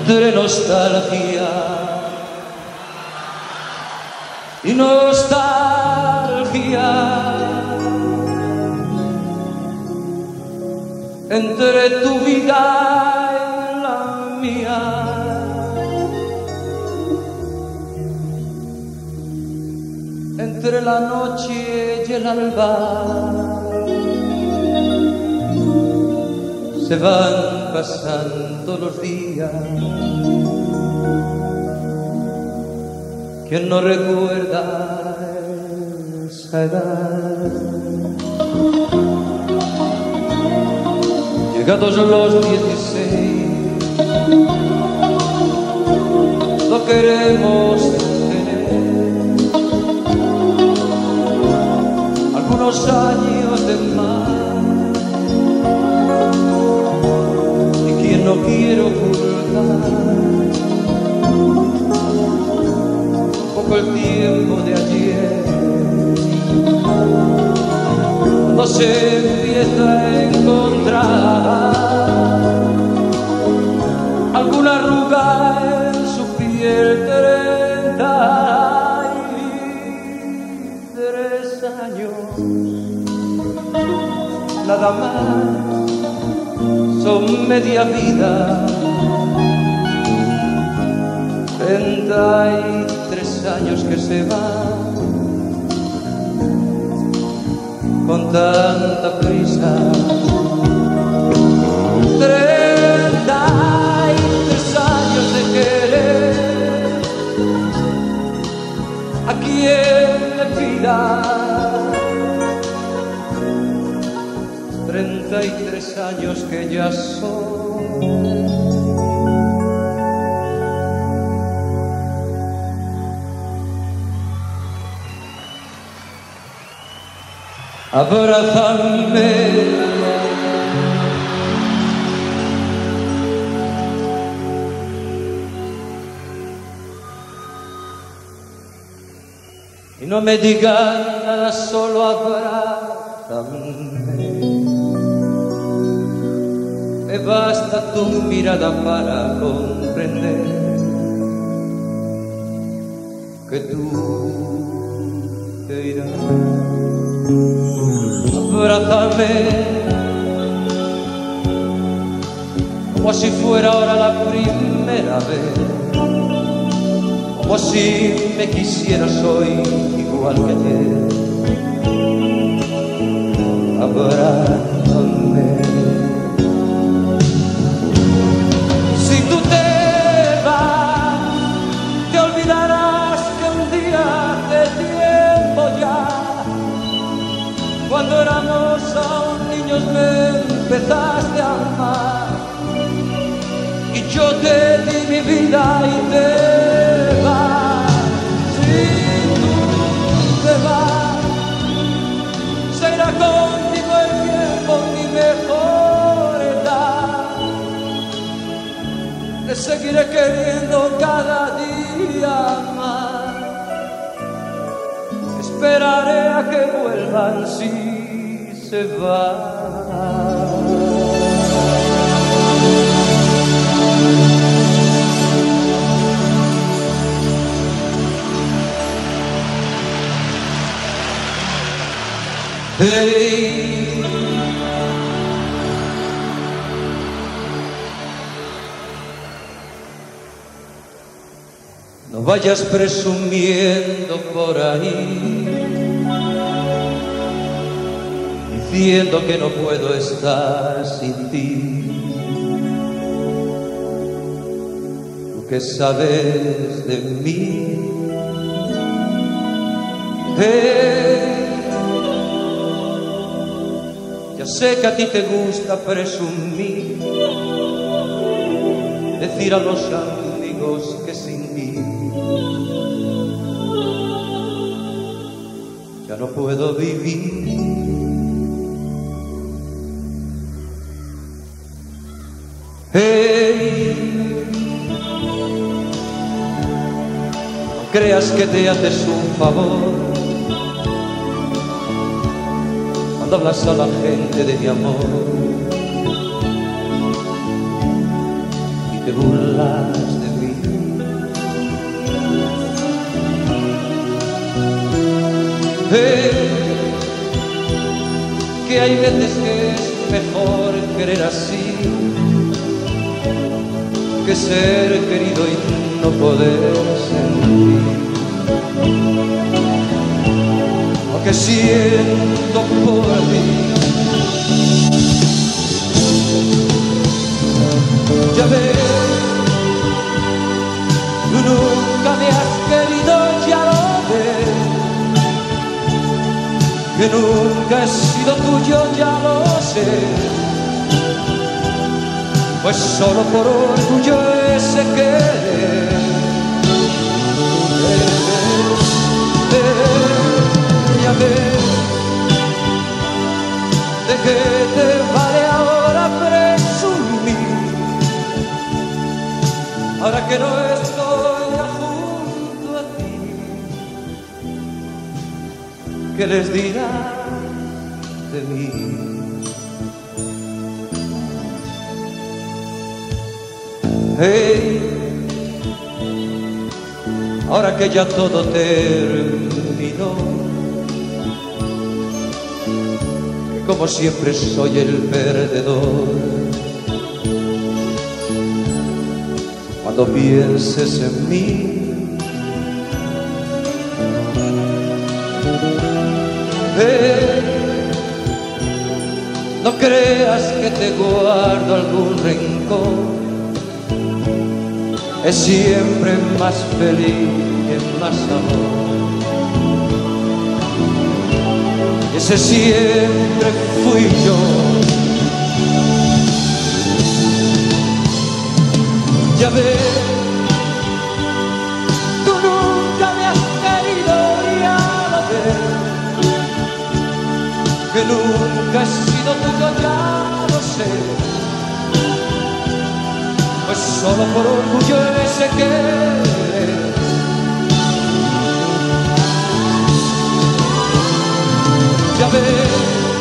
entre nostalgia y nostalgia, entre tu vida y la mía, entre la noche y el alba, se van pasando los días. ¿Quién no recuerda esa edad? Llegados los 16, no queremos tener algunos años de más. Y quien no quiere ocultar un poco el tiempo de ayer, cuando se empieza a encontrar alguna arruga en su piel, 33 años, nada más, son media vida. 33 años que se van con tanta prisa. 33 años de querer a quien le pida. 33 años que ya son. Abrázame, y no me digas nada, solo abrázame. Me basta tu mirada para comprender que tú te irás. Abrázame como si fuera ahora la primera vez, como si me quisieras hoy igual que ayer. Abrázame. Si tú te vas, te olvidarás que un día hace tiempo ya, cuando éramos aún niños, me empezaste a amar, y yo te di mi vida y te vas. Si tú te vas, se irá contigo el tiempo, mi mejor edad. Te seguiré queriendo cada día más. Esperaré a que vuelvan si se van. Hey, no vayas presumiendo por ahí, diciendo que no puedo estar sin ti. Tú que sabes de mí, ya sé que a ti te gusta presumir, decir a los amigos que sin mí ya no puedo vivir. Hey, no creas que te haces un favor cuando hablas a la gente de mi amor y te burlas de mí. Que hay veces que es mejor querer así que ser querido y no poder sentir lo que siento por ti. Ya ves, tú nunca me has querido, ya lo ves, que nunca he sido tuyo, ya lo sé, pues solo por orgullo ese querer. Ya ves, ¿de qué te vale ahora presumir? Ahora que no estoy junto a ti, ¿qué les dirás de mí? Hey, ahora que ya todo terminó, que como siempre soy el perdedor, cuando pienses en mí, no creas que te guardo algún rencor. Es siempre más feliz y más amor. Ese siempre fui yo. Ya ves, tú nunca me has querido, ya lo ves, que nunca he sido tuyo, ya lo sé, pues solo por orgullo ese querer. Ya ves,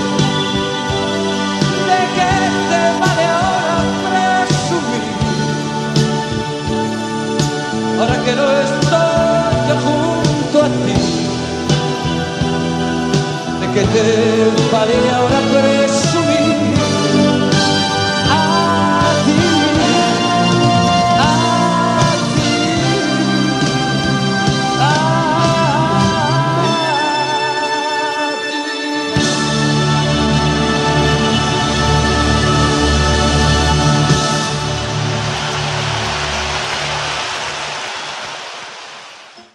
¿de qué te vale ahora presumir? Ahora que no estoy junto a ti, ¿de qué te vale ahora presumir?